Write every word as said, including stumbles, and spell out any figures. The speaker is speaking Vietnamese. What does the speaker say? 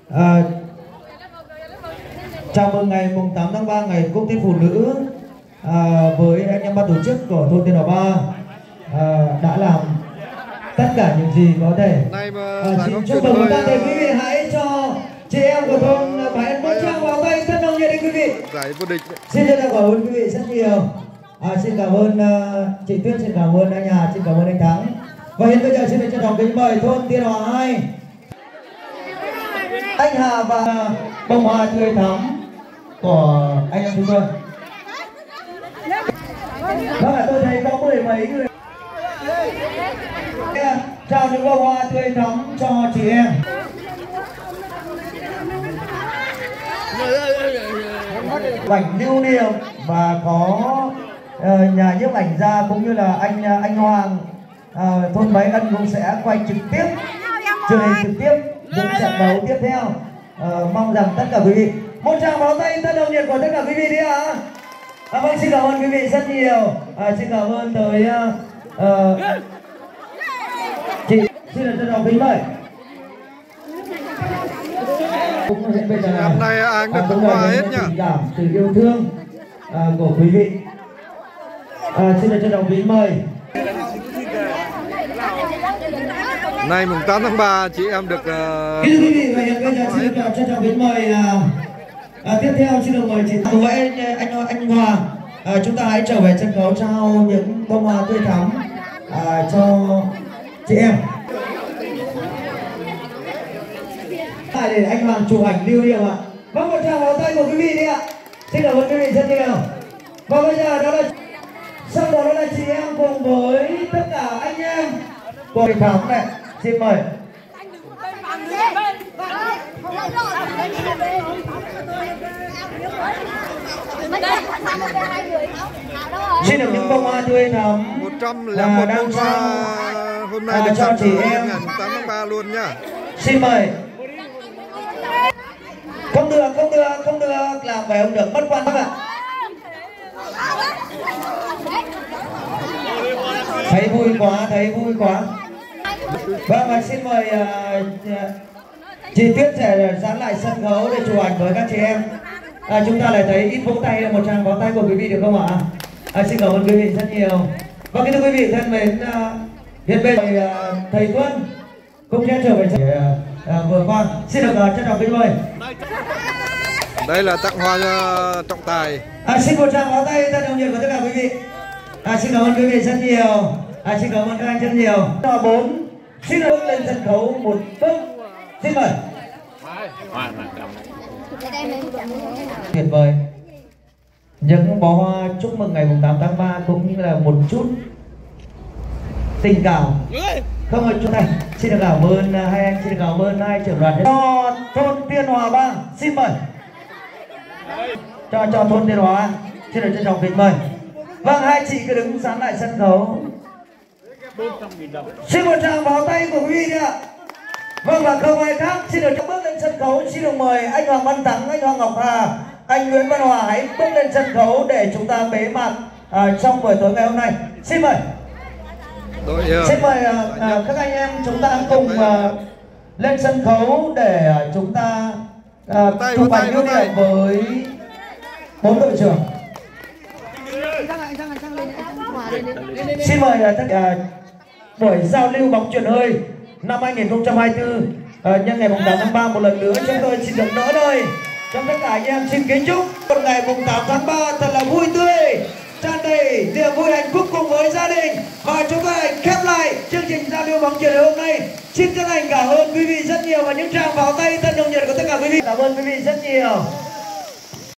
À, chào mừng ngày mùng tám tháng ba, ngày Quốc tế Phụ nữ, à, với anh em ban tổ chức của thôn Tiên Hòa ba à, đã làm tất cả những gì có thể. À, xin chúc mừng toàn thể quý vị, hãy cho chị em của thôn Bái một tràng vào tay thân nồng nhiệt đi quý vị. Giải vô địch. Xin chân cảm ơn quý vị rất nhiều. À, xin cảm ơn uh, chị Tuyết, xin cảm ơn anh Hà, xin cảm ơn anh Thắng. Và hiện bây giờ xin được trân trọng kính mời thôn Tiên Hòa hai, anh Hà và bông hoa tươi thắm của anh em chúng tôi. Vâng ạ, tôi thấy có mười mấy người. Trao những bông hoa tươi thắm cho chị em. Ảnh lưu niệm và có uh, nhà nhiếp ảnh gia cũng như là anh uh, anh Hoàng uh, thôn Bái Ân cũng sẽ quay trực tiếp truyền hình trực tiếp những trận đấu tiếp theo. Uh, mong rằng tất cả quý vị một tràng pháo tay thật nồng nhiệt của tất cả quý vị đi ạ. À? À, vâng, xin cảm ơn quý vị rất nhiều. À, xin cảm ơn tới uh, uh, chị, xin được trân trọng kính mời. Năm nay anh được tặng quà hết nhá. Tình cảm, sự yêu thương à, của quý vị. À, xin được trân trọng kính mời. Nay mùng tám tháng ba chị em được. Uh... Kính thưa quý vị, và hiện bây giờ xin được trân trọng kính mời. À, à, tiếp theo xin được mời chị. Cùng với anh anh anh Hòa, à, chúng ta hãy trở về sân khấu trao những bông hoa tươi thắm à, cho chị em. Để anh Hoàng chụp ảnh lưu niệm ạ. Vâng, một tràng vào tay của quý vị đi ạ. Xin cảm ơn quý vị rất nhiều. Và bây giờ đó là sau đó là chị em cùng với tất cả anh em của Việt Thắng này, xin mời. Xin được những bông hoa tươi thắm một trăm lẻ một bông hoa hôm nay được cho chị em ngày tám tháng ba luôn nhá. Xin mời. Không được, không được, không được, làm phải không được, mất quan các bạn. Thấy vui quá, thấy vui quá. Vâng, và xin mời uh, chị Tuyết sẽ dán lại sân khấu để chụp ảnh với các chị em. À, chúng ta lại thấy ít vỗ tay, một tràng vỗ tay của quý vị được không ạ? À, xin cảm ơn quý vị rất nhiều. Và kính thưa quý vị thân mến, uh, hiện bây giờ uh, thầy Tuân cũng sẽ trở về uh, uh, vừa qua. Xin được uh, trân trọng kính mời. Đây là tặng hoa uh, trọng tài. À, xin một tràng pháo tay thật nồng nhiệt của tất cả quý vị. À, xin cảm ơn quý vị rất nhiều. À, xin cảm ơn các anh rất nhiều. Và bốn, xin bước lên sân khấu một bước. Xin mời. Tuyệt vời. Những bó hoa chúc mừng ngày tám tháng ba cũng như là một chút tình cảm. Không ở chỗ này. Xin được cảm ơn hai anh, xin được cảm ơn hai trưởng đoàn cho thôn Tiên Hòa ba. Xin mời. Cho cho thôn Tiên Hòa, xin được trân trọng kính mời. Vâng, hai chị cứ đứng dán lại sân khấu. Xin một tràng vào tay của quý vị đi ạ. Vâng, và không ai khác xin được bước lên sân khấu. Xin được mời anh Hoàng Văn Thắng, anh Hoàng Ngọc Hà, anh Nguyễn Văn Hòa hãy bước lên sân khấu để chúng ta bế mạc à, trong buổi tối ngày hôm nay. Xin mời. Xin mời à, à, các anh em chúng ta cùng à, lên sân khấu để à, chúng ta à, chụp ảnh lưu niệm với bốn đội trưởng. Xin mời tất cả buổi giao lưu bóng chuyền hơi năm hai nghìn không trăm hai mươi tư à, nhân ngày mùng tám tháng ba một lần nữa chúng tôi xin được đỡ đời cho tất cả anh em. Xin kính chúc một ngày mùng tám tháng ba thật là vui tươi, tràn đầy niềm vui hạnh phúc cùng với gia đình. Và chúng ta khép lại chương trình giao lưu bóng chuyền hôm nay. Xin chân thành cảm ơn quý vị rất nhiều và những tràng pháo tay thật nồng nhiệt của tất cả quý vị. Cảm ơn quý vị rất nhiều.